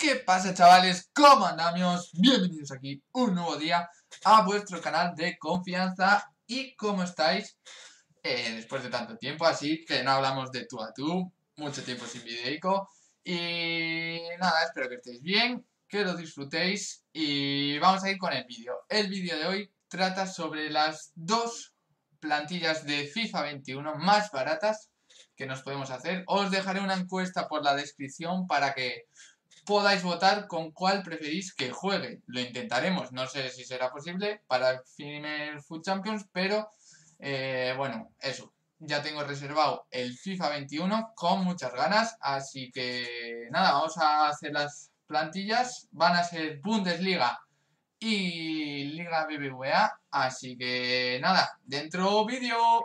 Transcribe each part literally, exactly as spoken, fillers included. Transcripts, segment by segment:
¿Qué pasa, chavales? ¿Cómo andamos? Bienvenidos aquí un nuevo día a vuestro canal de confianza. ¿Y cómo estáis? Eh, después de tanto tiempo, así que no hablamos de tú a tú, mucho tiempo sin videico. Y nada, espero que estéis bien, que lo disfrutéis y vamos a ir con el vídeo. El vídeo de hoy trata sobre las dos plantillas de FIFA veintiuno más baratas que nos podemos hacer. Os dejaré una encuesta por la descripción para que podáis votar con cuál preferís que juegue. Lo intentaremos, no sé si será posible para el primer Foot Champions, pero eh, bueno, eso. Ya tengo reservado el FIFA veintiuno con muchas ganas, así que nada, vamos a hacer las plantillas. Van a ser Bundesliga y Liga B B V A, así que nada, dentro vídeo.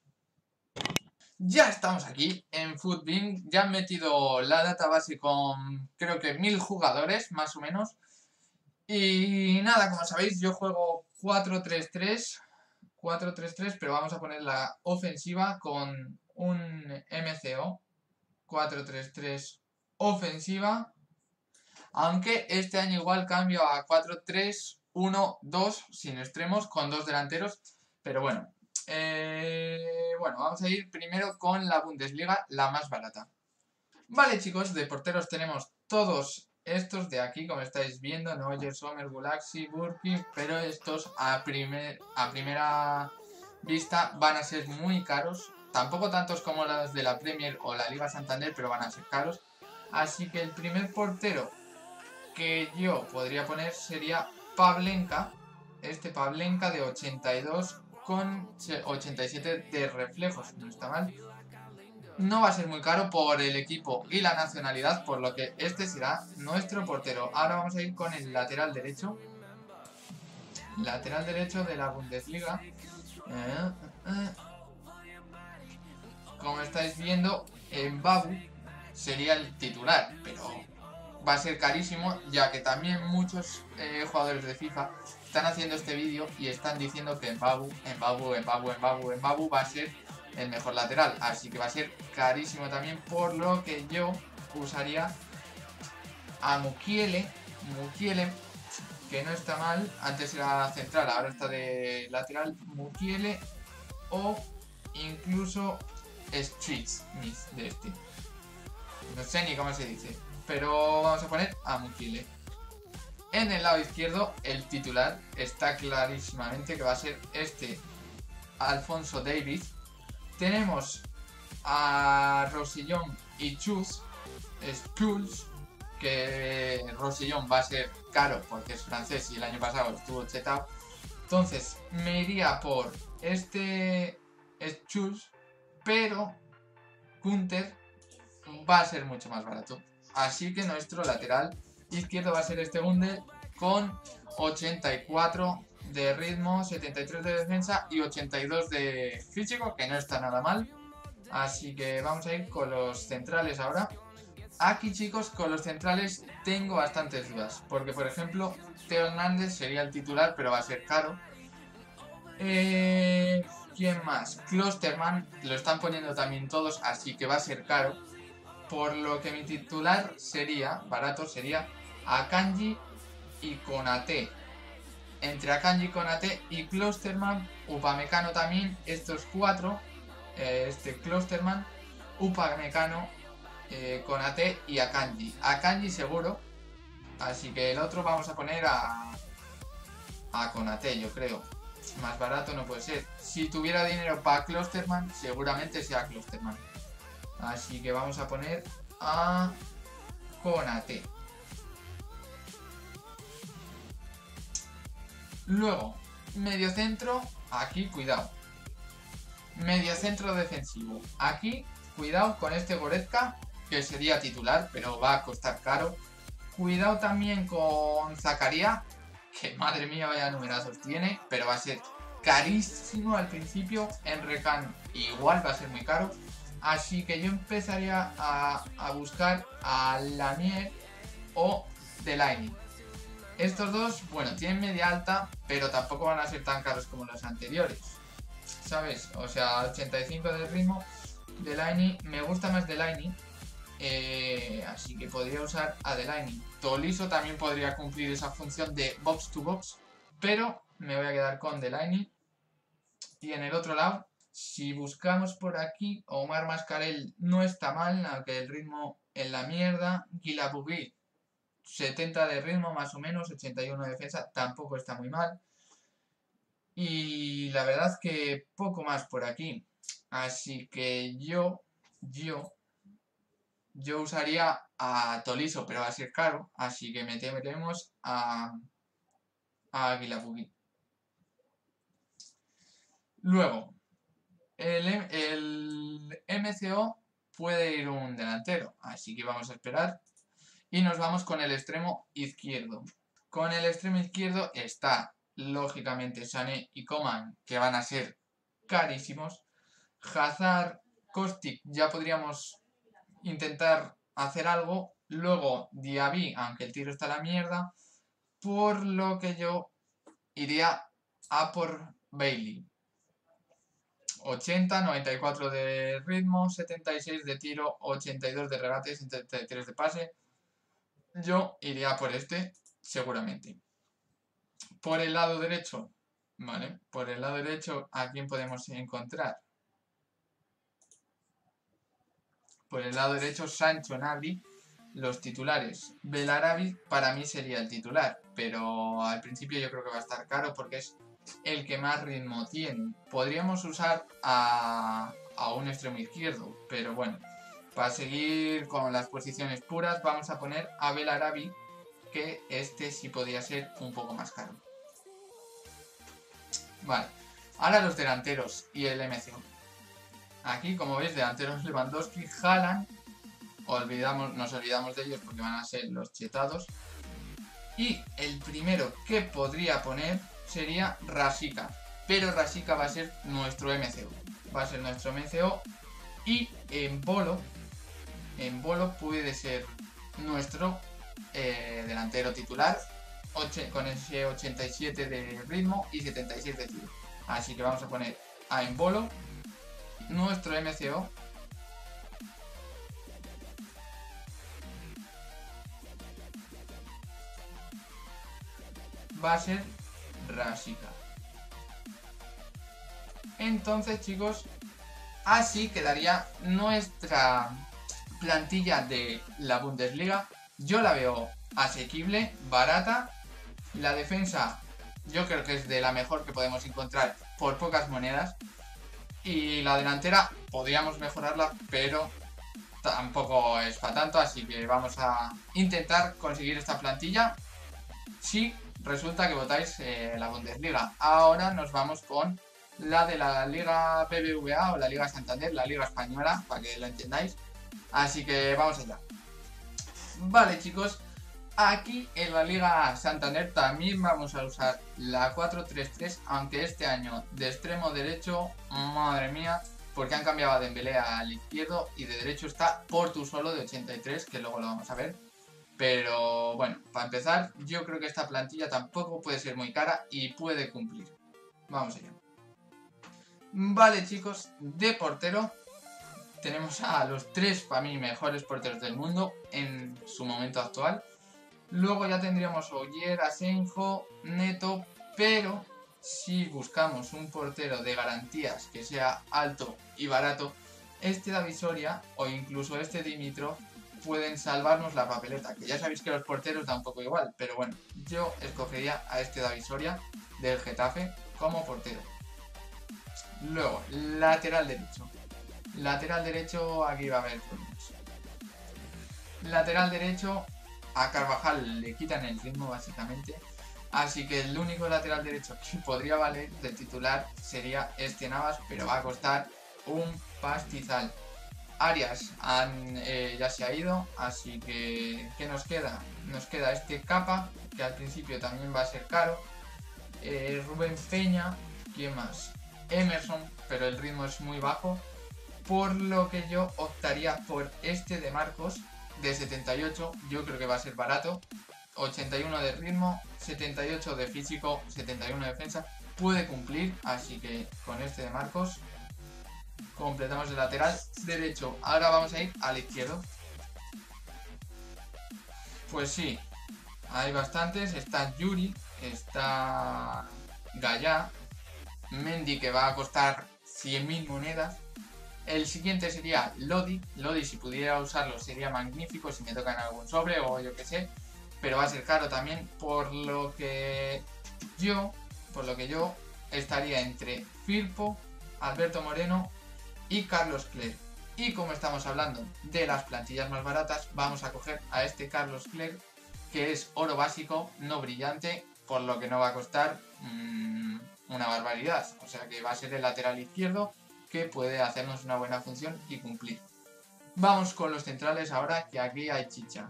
Ya estamos aquí en FUTBIN, ya han metido la database con creo que mil jugadores más o menos. Y nada, como sabéis yo juego cuatro tres tres, cuatro tres tres, pero vamos a poner la ofensiva con un M C O, cuatro tres tres ofensiva. Aunque este año igual cambio a cuatro tres uno dos sin extremos con dos delanteros, pero bueno. Eh, bueno, vamos a ir primero con la Bundesliga, la más barata. Vale, chicos, de porteros tenemos todos estos de aquí, como estáis viendo, Neuer, Sommer, Gulaxi, Burki, pero estos a, primer, a primera vista van a ser muy caros. Tampoco tantos como los de la Premier o la Liga Santander, pero van a ser caros. Así que el primer portero que yo podría poner sería Pavlenka. Este Pavlenka de ochenta y dos con ochenta y siete de reflejos, no está mal. No va a ser muy caro por el equipo y la nacionalidad, por lo que este será nuestro portero. Ahora vamos a ir con el lateral derecho. Lateral derecho de la Bundesliga. Eh, eh. Como estáis viendo, Mbabu sería el titular, pero va a ser carísimo, ya que también muchos eh, jugadores de FIFA están haciendo este vídeo y están diciendo que Mbabu, Mbabu, Mbabu, Mbabu, Mbabu va a ser el mejor lateral, así que va a ser carísimo también, por lo que yo usaría a Mukiele, Mukiele, que no está mal, antes era central, ahora está de lateral, Mukiele o incluso Streets de este, no sé ni cómo se dice, pero vamos a poner a Mukiele. En el lado izquierdo, el titular está clarísimamente que va a ser este Alphonso Davies. Tenemos a Rosillon y Chus, Schulz, que Rosillon va a ser caro porque es francés y el año pasado estuvo chetado. Entonces me iría por este Schulz, pero Kunter va a ser mucho más barato. Así que nuestro lateral izquierdo va a ser este Gunde con ochenta y cuatro de ritmo, setenta y tres de defensa y ochenta y dos de físico, que no está nada mal. Así que vamos a ir con los centrales ahora. Aquí, chicos, con los centrales tengo bastantes dudas, porque por ejemplo Theo Hernández sería el titular, pero va a ser caro. Eh, ¿Quién más? Klosterman, lo están poniendo también todos, así que va a ser caro. Por lo que mi titular sería, barato, sería Akanji y Konate. Entre Akanji, Konate y Klosterman, Upamecano también, estos cuatro, eh, este Klosterman, Upamecano, eh, Konate y Akanji. Akanji seguro, así que el otro vamos a poner a, a Konate, yo creo. Más barato no puede ser. Si tuviera dinero para Klosterman, seguramente sea Klosterman. Así que vamos a poner a Konate. Luego, mediocentro, aquí cuidado. Mediocentro defensivo. Aquí, cuidado con este Goretzka, que sería titular, pero va a costar caro. Cuidado también con Zakaria, que madre mía vaya numerazos tiene, pero va a ser carísimo al principio. En Recan igual va a ser muy caro. Así que yo empezaría a, a buscar a Lanier o Delaney. Estos dos, bueno, tienen media alta, pero tampoco van a ser tan caros como los anteriores, ¿sabes? O sea, ochenta y cinco de ritmo. Delaney, me gusta más Delaney. Eh, así que podría usar a Delaney. Tolisso también podría cumplir esa función de box to box, pero me voy a quedar con Delaney. Y en el otro lado, si buscamos por aquí, Omar Mascarell no está mal, aunque el ritmo en la mierda. Guilavogui, setenta de ritmo más o menos, ochenta y uno de defensa, tampoco está muy mal. Y la verdad que poco más por aquí. Así que yo, yo, yo usaría a Tolisso, pero va a ser caro. Así que meteremos a, a Guilavogui. Luego, el, el M C O puede ir un delantero, así que vamos a esperar. Y nos vamos con el extremo izquierdo. Con el extremo izquierdo está, lógicamente, Sané y Coman, que van a ser carísimos. Hazard, Kostic, ya podríamos intentar hacer algo. Luego, Diaby, aunque el tiro está a la mierda. Por lo que yo iría a por Bailey. ochenta, noventa y cuatro de ritmo, setenta y seis de tiro, ochenta y dos de regate, setenta y tres de pase. Yo iría por este, seguramente. Por el lado derecho, ¿vale? Por el lado derecho, ¿a quién podemos encontrar? Por el lado derecho, Sancho, Gnabry, los titulares. Belarabi para mí sería el titular, pero al principio yo creo que va a estar caro porque es el que más ritmo tiene. Podríamos usar a, a un extremo izquierdo, pero bueno, para seguir con las posiciones puras vamos a poner a Belarabi, que este sí podría ser un poco más caro. Vale, ahora los delanteros y el M C O. Aquí, como veis, delanteros Lewandowski, Haaland, olvidamos, nos olvidamos de ellos porque van a ser los chetados. Y el primero que podría poner sería Rashica, pero Rashica va a ser nuestro M C O. Va a ser nuestro M C O y en Bolo, en Bolo puede ser nuestro eh, delantero titular con ese ochenta y siete de ritmo y setenta y seis de tiro. Así que vamos a poner a Embolo, nuestro M C O. Va a ser Rashica. Entonces, chicos, así quedaría nuestra plantilla de la Bundesliga. Yo la veo asequible, barata. La defensa yo creo que es de la mejor que podemos encontrar por pocas monedas. Y la delantera podríamos mejorarla, pero tampoco es para tanto. Así que vamos a intentar conseguir esta plantilla si resulta que votáis eh, la Bundesliga. Ahora nos vamos con la de la Liga B B V A o la Liga Santander, la Liga Española, para que lo entendáis. Así que vamos allá. Vale, chicos, aquí en la Liga Santander también vamos a usar la cuatro tres tres, aunque este año de extremo derecho, madre mía, porque han cambiado a Dembélé al izquierdo y de derecho está Portu solo de ochenta y tres, que luego lo vamos a ver. Pero bueno, para empezar, yo creo que esta plantilla tampoco puede ser muy cara y puede cumplir. Vamos allá. Vale, chicos, de portero tenemos a los tres, para mí, mejores porteros del mundo en su momento actual. Luego ya tendríamos Oyer, Asenjo, Neto, pero si buscamos un portero de garantías que sea alto y barato, este David Soria o incluso este Dimitrov pueden salvarnos la papeleta, que ya sabéis que los porteros da un poco igual, pero bueno, yo escogería a este David Soria del Getafe como portero. Luego, lateral derecho. Lateral derecho, aquí va a haber problemas. Lateral derecho, a Carvajal le quitan el ritmo básicamente, así que el único lateral derecho que podría valer de titular sería este Navas, pero va a costar un pastizal. Arias han, eh, ya se ha ido, así que ¿qué nos queda? Nos queda este Capa, que al principio también va a ser caro, eh, Rubén Peña, ¿quién más? Emerson, pero el ritmo es muy bajo, por lo que yo optaría por este de Marcos, de setenta y ocho, yo creo que va a ser barato, ochenta y uno de ritmo, setenta y ocho de físico, setenta y uno de defensa, puede cumplir, así que con este de Marcos completamos el lateral derecho. Ahora vamos a ir al izquierdo. Pues sí, hay bastantes. Está Yuri, está Gaya, Mendy, que va a costar cien mil monedas. El siguiente sería Lodi. Lodi, si pudiera usarlo, sería magnífico si me tocan algún sobre o yo que sé. Pero va a ser caro también, por lo que yo, por lo que yo estaría entre Firpo, Alberto Moreno y Carlos Clerc. Y como estamos hablando de las plantillas más baratas, vamos a coger a este Carlos Clerc, que es oro básico, no brillante, por lo que no va a costar mmm, una barbaridad. O sea que va a ser el lateral izquierdo, que puede hacernos una buena función y cumplir. Vamos con los centrales ahora, que aquí hay chicha.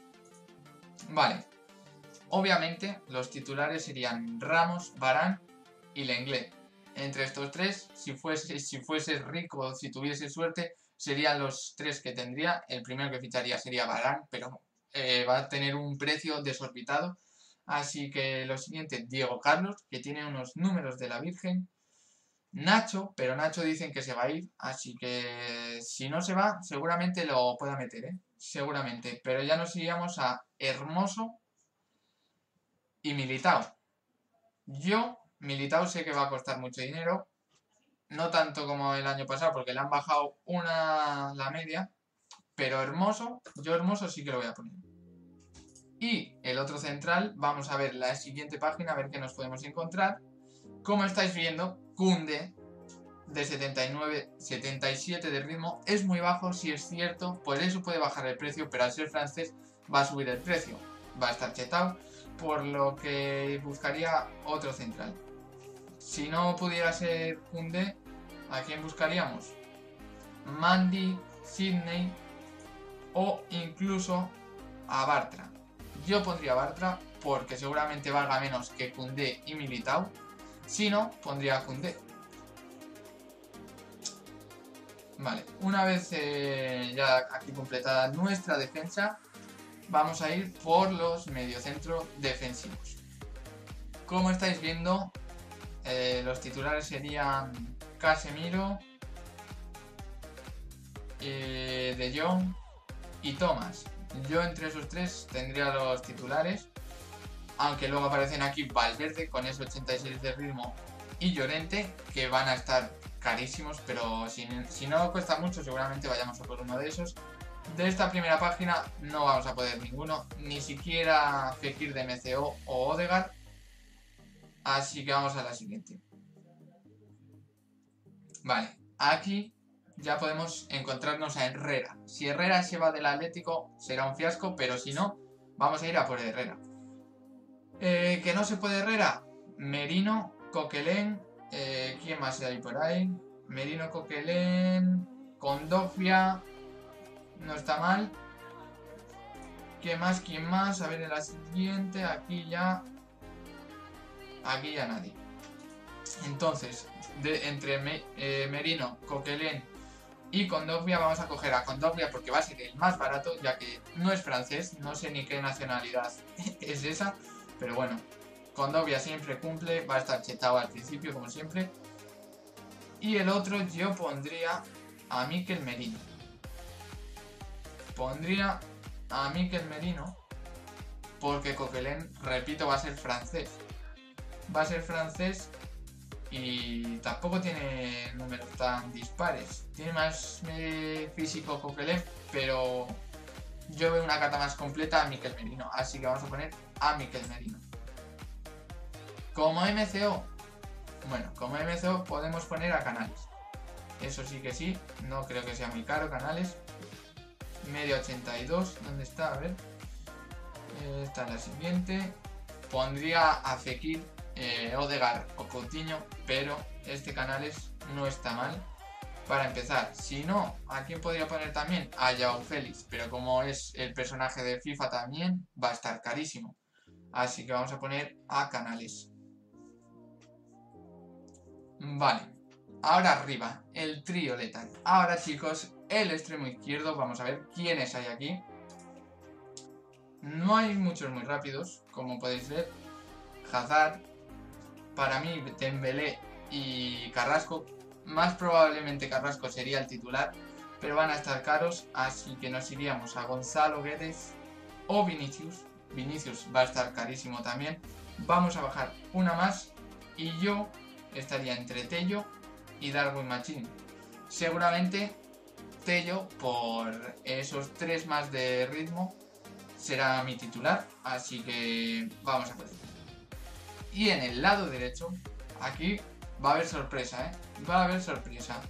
Vale, obviamente los titulares serían Ramos, Varane y Lenglet. Entre estos tres, si fuese, si fuese rico, si tuviese suerte, serían los tres que tendría. El primero que ficharía sería Varane, pero eh, va a tener un precio desorbitado. Así que lo siguiente, Diego Carlos, que tiene unos números de la Virgen. Nacho, pero Nacho dicen que se va a ir, así que si no se va, seguramente lo pueda meter, ¿eh? Seguramente. Pero ya nos iríamos a Hermoso y Militao. Yo, Militao sé que va a costar mucho dinero, no tanto como el año pasado, porque le han bajado una la media, pero Hermoso, yo Hermoso sí que lo voy a poner. Y el otro central, vamos a ver la siguiente página, a ver qué nos podemos encontrar. Como estáis viendo, Koundé, de setenta y nueve, setenta y siete de ritmo, es muy bajo, si es cierto, por eso puede bajar el precio, pero al ser francés va a subir el precio, va a estar chetado, por lo que buscaría otro central. Si no pudiera ser Koundé, ¿a quién buscaríamos? Mandy, Sydney o incluso a Bartra. Yo pondría a Bartra porque seguramente valga menos que Koundé y Militao. Si no, pondría a Koundé. Vale, una vez eh, ya aquí completada nuestra defensa, vamos a ir por los mediocentros defensivos. Como estáis viendo, eh, los titulares serían Casemiro, eh, De Jong y Thomas. Yo entre esos tres tendría los titulares, aunque luego aparecen aquí Valverde con ese ochenta y seis de ritmo y Llorente, que van a estar carísimos, pero si, si no cuesta mucho seguramente vayamos a por uno de esos. De esta primera página no vamos a poder ninguno, ni siquiera Fekir de M C O o Odegaard, así que vamos a la siguiente. Vale, aquí ya podemos encontrarnos a Herrera. Si Herrera se va del Atlético será un fiasco, pero si no, vamos a ir a por Herrera. Eh, ¿Que no se puede Herrera? Merino, Coquelin, eh, ¿quién más hay por ahí? Merino, Coquelin, Kondogbia, no está mal. ¿Quién más? ¿Quién más? A ver en la siguiente, aquí ya... Aquí ya nadie. Entonces, de, entre me, eh, Merino, Coquelin y Kondogbia vamos a coger a Kondogbia porque va a ser el más barato, ya que no es francés, no sé ni qué nacionalidad es esa, pero bueno, Kondogbia siempre cumple, va a estar chetado al principio como siempre. Y el otro yo pondría a Mikel Merino. Pondría a Mikel Merino porque Coquelin, repito, va a ser francés. Va a ser francés y tampoco tiene números tan dispares. Tiene más eh, físico Coquelin, pero yo veo una carta más completa a Mikel Merino. Así que vamos a poner a Mikel Merino. Como M C O, bueno, como M C O podemos poner a Canales. Eso sí que sí, no creo que sea muy caro Canales. Medio ochenta y dos, ¿dónde está? A ver. Eh, esta es la siguiente. Pondría a Fekir, eh, Odegaard o Coutinho, pero este Canales no está mal para empezar. Si no, ¿a quién podría poner también? A Joao Félix, pero como es el personaje de FIFA también, va a estar carísimo. Así que vamos a poner a Canales. Vale, ahora arriba, el trío letal. Ahora chicos, el extremo izquierdo, vamos a ver quiénes hay aquí. No hay muchos muy rápidos, como podéis ver. Hazard, para mí Dembélé y Carrasco. Más probablemente Carrasco sería el titular, pero van a estar caros, así que nos iríamos a Gonzalo Guedes, o Vinicius. Vinicius va a estar carísimo también. Vamos a bajar una más y yo estaría entre Tello y Darwin Machine. Seguramente Tello, por esos tres más de ritmo, será mi titular, así que vamos a ver. Y en el lado derecho, aquí va a haber sorpresa, ¿eh? Va a haber sorpresa.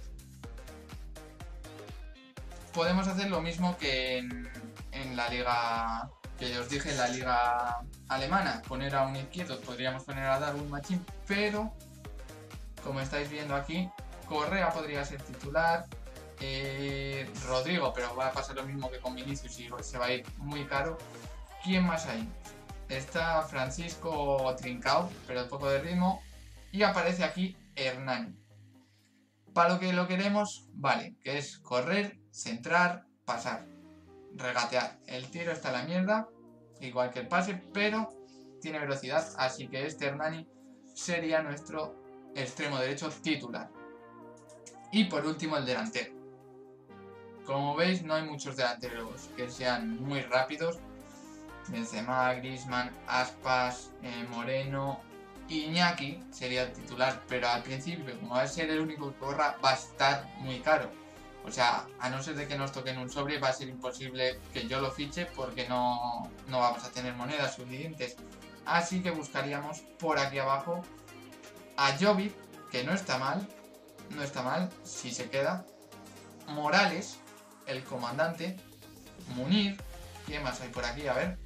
Podemos hacer lo mismo que en, en la liga, que os dije, en la liga alemana. Poner a un izquierdo, podríamos poner a Darwin Machine, pero como estáis viendo aquí, Correa podría ser titular, eh, Rodrigo, pero va a pasar lo mismo que con Vinicius y se va a ir muy caro. ¿Quién más hay? Está Francisco Trincao, pero un poco de ritmo, y aparece aquí Hernani. Para lo que lo queremos, vale, que es correr, centrar, pasar, regatear. El tiro está a la mierda, igual que el pase, pero tiene velocidad, así que este Hernani sería nuestro extremo derecho titular. Y por último el delantero. Como veis, no hay muchos delanteros que sean muy rápidos. Benzema, Griezmann, Aspas, eh, Moreno, Iñaki sería el titular, pero al principio, como va a ser el único que corra, va a estar muy caro. O sea, a no ser de que nos toquen un sobre, va a ser imposible que yo lo fiche porque no, no vamos a tener monedas suficientes. Así que buscaríamos por aquí abajo a Jovic, que no está mal, no está mal si se queda. Morales, el comandante. Munir, ¿quién más hay por aquí? A ver.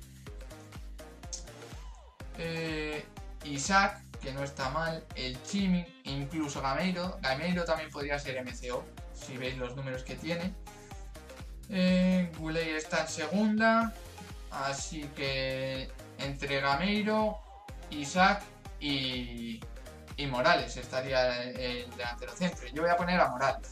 Eh, Isaac, que no está mal. El Chimi, incluso Gameiro. Gameiro también podría ser M C O, si veis los números que tiene. Eh, Goulet está en segunda. Así que entre Gameiro, Isaac y, y Morales estaría el delantero centro. Yo voy a poner a Morales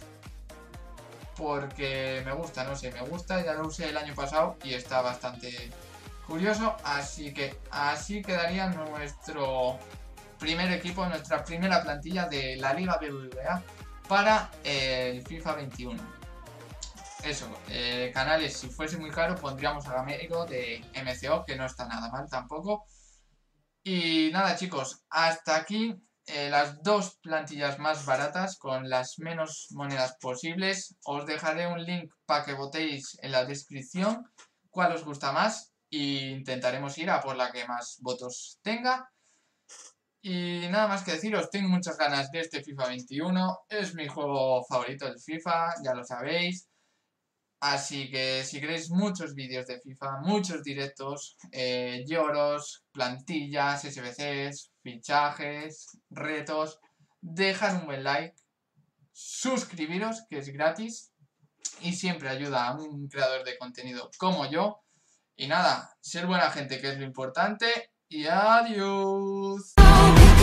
porque me gusta, no sé, me gusta. Ya lo usé el año pasado y está bastante curioso. Así que así quedaría nuestro primer equipo, nuestra primera plantilla de la Liga B B V A para el FIFA veintiuno. Eso, eh, canales, si fuese muy caro pondríamos a Gameiro de M C O, que no está nada mal tampoco. Y nada, chicos, hasta aquí eh, las dos plantillas más baratas con las menos monedas posibles. Os dejaré un link para que votéis en la descripción cuál os gusta más e intentaremos ir a por la que más votos tenga. Y nada más que deciros, tengo muchas ganas de este FIFA veintiuno, es mi juego favorito el FIFA, ya lo sabéis. Así que si queréis muchos vídeos de FIFA, muchos directos, eh, lloros, plantillas, S B Cs, fichajes, retos, dejad un buen like, suscribiros, que es gratis y siempre ayuda a un creador de contenido como yo. Y nada, ser buena gente, que es lo importante, y adiós.